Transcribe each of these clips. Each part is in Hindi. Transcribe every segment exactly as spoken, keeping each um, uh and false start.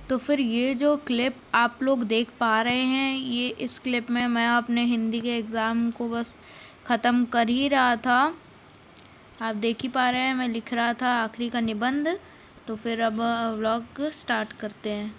तो फिर ये जो क्लिप आप लोग देख पा रहे हैं, ये इस क्लिप में मैं अपने हिंदी के एग्ज़ाम को बस ख़त्म कर ही रहा था। आप देख ही पा रहे हैं मैं लिख रहा था आखिरी का निबंध। तो फिर अब व्लॉग स्टार्ट करते हैं।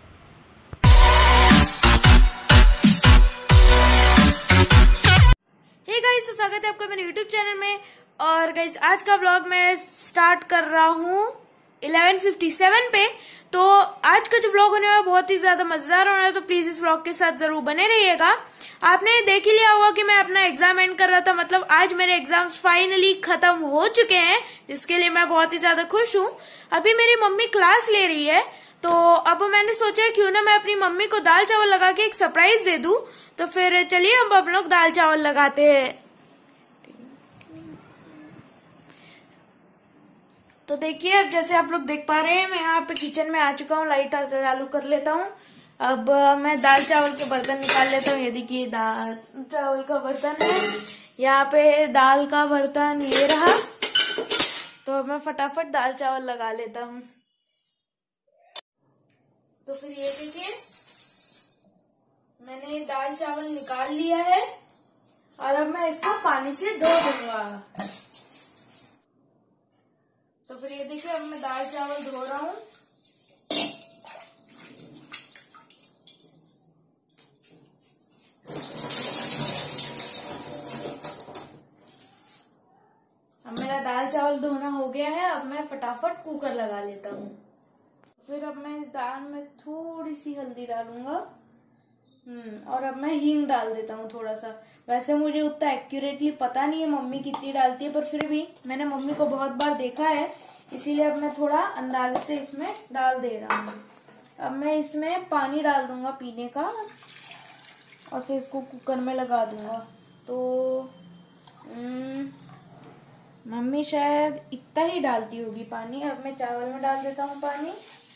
हे गाइस, तो स्वागत है आपका मेरे यूट्यूब चैनल में। और गाइस आज का व्लॉग मैं स्टार्ट कर रहा हूँ इलेवन फिफ्टी सेवन पे। तो आज का जो व्लॉग होने वाला बहुत ही ज्यादा मजेदार होना है, तो प्लीज इस व्लॉग के साथ जरूर बने रहिएगा। आपने देख ही लिया होगा कि मैं अपना एग्जाम एंड कर रहा था, मतलब आज मेरे एग्जाम्स फाइनली खत्म हो चुके हैं, जिसके लिए मैं बहुत ही ज्यादा खुश हूँ। अभी मेरी मम्मी क्लास ले रही है, तो अब मैंने सोचा क्यों ना मैं अपनी मम्मी को दाल चावल लगा के एक सरप्राइज दे दूं। तो फिर चलिए अब हम लोग दाल चावल लगाते हैं। तो देखिए, अब जैसे आप लोग देख पा रहे हैं मैं यहाँ पे किचन में आ चुका हूँ। लाइट चालू कर लेता हूँ। अब मैं दाल चावल के बर्तन निकाल लेता हूँ। ये देखिए दाल चावल का बर्तन है, यहाँ पे दाल का बर्तन ये रहा। तो अब मैं फटाफट दाल चावल लगा लेता हूँ। तो फिर ये देखिए मैंने दाल चावल निकाल लिया है और अब मैं इसको पानी से धो दूंगा। तो फिर ये देखिए अब मैं दाल चावल धो रहा हूँ। अब मेरा दाल चावल धोना हो गया है। अब मैं फटाफट कुकर लगा लेता हूँ। फिर अब मैं इस दाल में थोड़ी सी हल्दी डालूंगा। हम्म और अब मैं हींग डाल देता हूँ थोड़ा सा। वैसे मुझे उतना एक्यूरेटली पता नहीं है मम्मी कितनी डालती है, पर फिर भी मैंने मम्मी को बहुत बार देखा है, इसीलिए अब मैं थोड़ा अंदाजे से इसमें डाल दे रहा हूँ। अब मैं इसमें पानी डाल दूंगा पीने का और फिर इसको कुकर में लगा दूंगा। तो मम्मी शायद इतना ही डालती होगी पानी। अब मैं चावल में डाल देता हूँ पानी।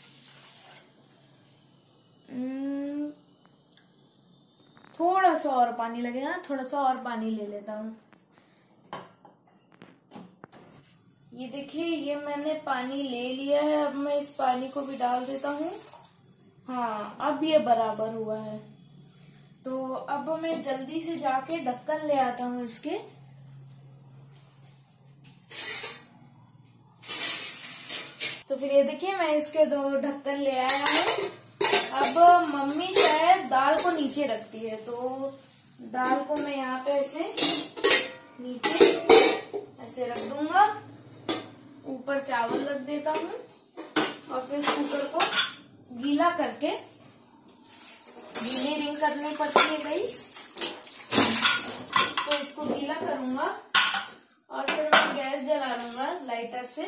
थोड़ा सा और पानी लगेगा, थोड़ा सा और पानी ले लेता हूँ। ये देखिए ये मैंने पानी ले लिया है। अब मैं इस पानी को भी डाल देता हूँ। हाँ, अब ये बराबर हुआ है। तो अब मैं जल्दी से जाके ढक्कन ले आता हूँ इसके। तो फिर ये देखिए मैं इसके दो ढक्कन ले आया हूँ। अब मम्मी शायद दाल को नीचे रखती है, तो दाल को मैं यहाँ पे ऐसे नीचे ऐसे रख दूंगा। ऊपर चावल रख देता हूँ और फिर कुकर को गीला करके, गीली रिंग करनी पड़ती है गाइस, तो इसको गीला करूंगा और फिर मैं गैस जला लूंगा लाइटर से।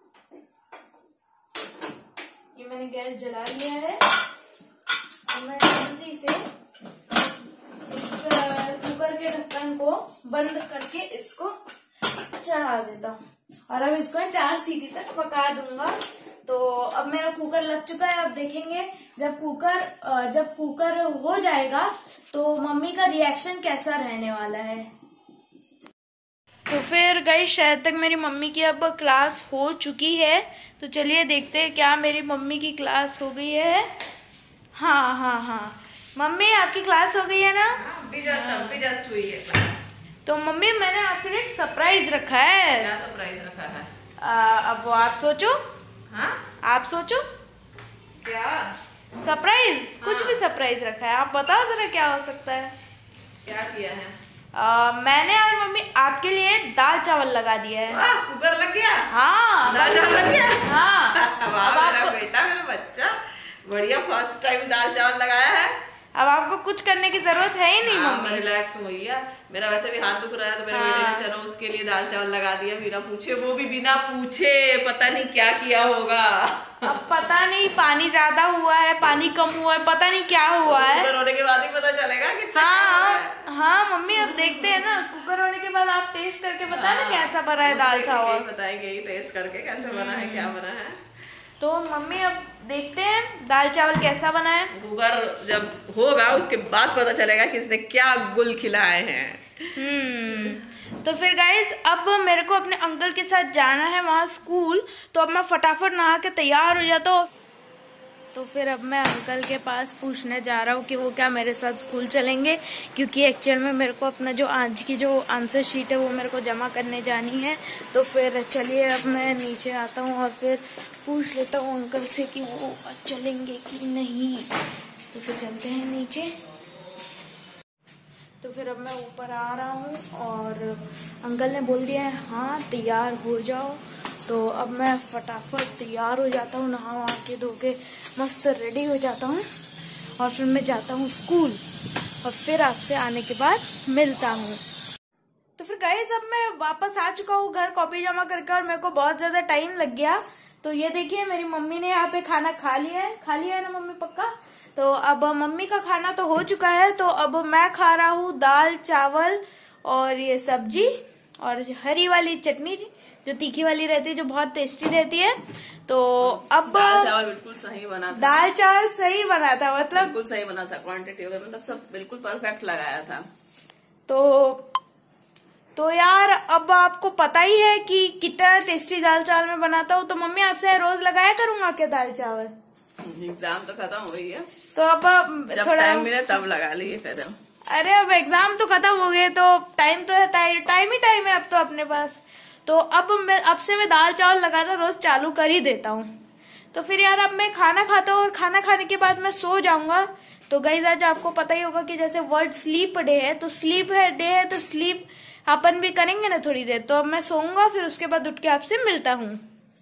ये मैंने गैस जला लिया है। मैं जल्दी से इस कुकर के ढक्कन को बंद करके इसको चढ़ा देता हूँ और अब इसको चार सीटी तक पका दूंगा। तो अब मेरा कुकर लग चुका है। अब देखेंगे जब कुकर जब कुकर हो जाएगा तो मम्मी का रिएक्शन कैसा रहने वाला है। तो फिर गाइस शायद तक मेरी मम्मी की अब क्लास हो चुकी है, तो चलिए देखते हैं क्या मेरी मम्मी की क्लास हो गई है। हाँ हाँ हाँ मम्मी आपकी क्लास हो गई है ना? अभी जस्ट अभी जस्ट हुई है क्लास। तो मम्मी मैंने आपके लिए एक सरप्राइज रखा है। क्या सरप्राइज रखा है? आ, अब वो आप सोचो। हाँ आप सोचो क्या सरप्राइज? हाँ। कुछ भी सरप्राइज रखा है, आप बताओ जरा क्या हो सकता है। क्या किया है? आ, मैंने और मम्मी आपके लिए दाल चावल लगा दिया है। वाह, कुकर लग गया। हाँ दाल चावल लग गया। हाँ वाह अब मेरा आपको बेटा, मेरा बच्चा बढ़िया फर्स्ट टाइम दाल चावल लगाया है। अब आपको कुछ करने की जरूरत है ही नहीं मम्मी। रिलैक्स हो गया। मेरा वैसे भी हाथ दुख रहा है, तो मेरे बेटे ने चलो उसके लिए दाल चावल लगा दिया बिना पूछे। वो भी बिना पूछे, पता नहीं क्या किया होगा। अब पता नहीं पानी ज्यादा हुआ है, पानी कम हुआ है, पता नहीं क्या हुआ है। कुकर होने के बाद ही पता चलेगा कितना हाँ हाँ मम्मी अब देखते हैं ना, कुकर होने के बाद आप टेस्ट करके बताना कैसा बना है दाल चावल। बताएंगे टेस्ट करके कैसे बना है, क्या बना है। तो मम्मी अब देखते हैं दाल चावल कैसा बना है। कुकर जब होगा उसके बाद पता चलेगा कि इसने क्या गुल खिलाए हैं। हम्म तो फिर गाइज अब मेरे को अपने अंकल के साथ जाना है वहाँ स्कूल, तो अब मैं फटाफट नहा के तैयार हो जाता हूँ। तो फिर अब मैं अंकल के पास पूछने जा रहा हूँ कि वो क्या मेरे साथ स्कूल चलेंगे, क्योंकि एक्चुअल में मेरे को अपना जो आज की जो आंसर शीट है वो मेरे को जमा करने जानी है। तो फिर चलिए अब मैं नीचे आता हूँ और फिर पूछ लेता हूँ अंकल से कि वो चलेंगे कि नहीं। तो फिर चलते हैं नीचे। तो फिर अब मैं ऊपर आ रहा हूँ और अंकल ने बोल दिया है हाँ तैयार हो जाओ। तो अब मैं फटाफट तैयार हो जाता हूँ, नहा वहा के धो के मस्त रेडी हो जाता हूँ और फिर मैं जाता हूँ स्कूल और फिर आपसे आने के बाद मिलता हूँ। तो फिर गाइस अब मैं वापस आ चुका हूँ घर कॉपी जमा करके और मेरे को बहुत ज्यादा टाइम लग गया। तो ये देखिए मेरी मम्मी ने यहाँ पे खाना खा लिया है, खा लिया है ना मम्मी पक्का। तो अब मम्मी का खाना तो हो चुका है, तो अब मैं खा रहा हूँ दाल चावल और ये सब्जी और हरी वाली चटनी जो तीखी वाली रहती है, जो बहुत टेस्टी रहती है। तो अब दाल चावल बिल्कुल सही बना था। दाल चावल सही बना था, मतलब बिल्कुल सही बना था, क्वांटिटी वगैरह मतलब सब बिल्कुल परफेक्ट लगाया था। तो तो यार अब आपको पता ही है कि कितना टेस्टी दाल चावल मैं बनाता हूँ। तो मम्मी आपसे रोज लगाया करूंगा क्या दाल चावल? एग्जाम तो खत्म हो गई है, तो अब जब थोड़ा टाइम मिले तब लगा लिए फिर। अरे अब एग्जाम तो खत्म हो गए तो टाइम तो है, टाइम ही टाइम है अब तो अपने पास। तो अब मैं अब से मैं दाल चावल लगाना रोज चालू कर ही देता हूँ। तो फिर यार अब मैं खाना खाता हूँ और खाना खाने के बाद मैं सो जाऊंगा। तो गाइस आज आपको पता ही होगा कि जैसे वर्ल्ड स्लीप डे है, तो स्लीप है डे है तो स्लीप अपन भी करेंगे ना थोड़ी देर। तो अब मैं सोऊंगा, फिर उसके बाद उठ के आपसे मिलता हूँ।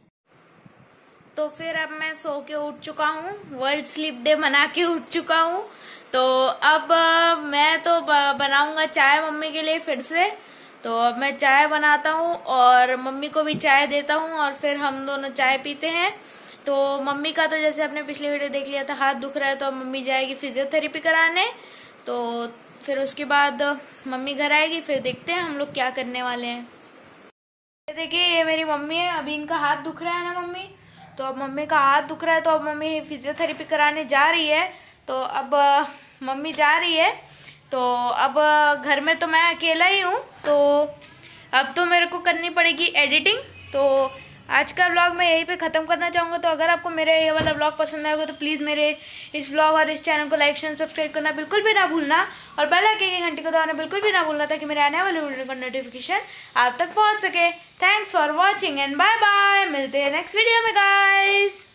तो फिर अब मैं सो के उठ चुका हूँ, वर्ल्ड स्लीप डे मना के उठ चुका हूँ। तो अब मैं तो बनाऊंगा चाय मम्मी के लिए फिर से। तो अब मैं चाय बनाता हूँ और मम्मी को भी चाय देता हूँ और फिर हम दोनों चाय पीते हैं। तो मम्मी का तो जैसे आपने पिछले वीडियो देख लिया था हाथ दुख रहा है, तो मम्मी जाएगी फिजियोथेरेपी कराने। तो फिर उसके बाद मम्मी घर आएगी, फिर देखते हैं हम लोग क्या करने वाले हैं। देखिए ये मेरी मम्मी है, अभी इनका हाथ दुख रहा है ना मम्मी, तो अब मम्मी का हाथ दुख रहा है तो अब मम्मी फिजियोथेरेपी कराने जा रही है। तो अब मम्मी जा रही है, तो अब घर में तो मैं अकेला ही हूँ, तो अब तो मेरे को करनी पड़ेगी एडिटिंग। तो आज का व्लॉग मैं यहीं पे ख़त्म करना चाहूँगा। तो अगर आपको मेरे ये वाला व्लॉग पसंद आएगा तो प्लीज़ मेरे इस व्लॉग और इस चैनल को लाइक शेयर सब्सक्राइब करना बिल्कुल भी ना भूलना और बेल आइकन की घंटी को दबाना बिल्कुल भी ना भूलना, ताकि मेरे आने वाले वीडियो का नोटिफिकेशन आप तक पहुँच सके। Thanks for watching and bye bye, मिलते हैं नेक्स्ट वीडियो में गाइस।